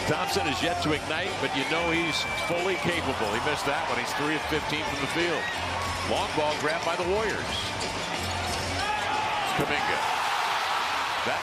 Thompson is yet to ignite, but you know he's fully capable. He missed that one. He's 3 of 15 from the field. Long ball grabbed by the Warriors. Kuminga.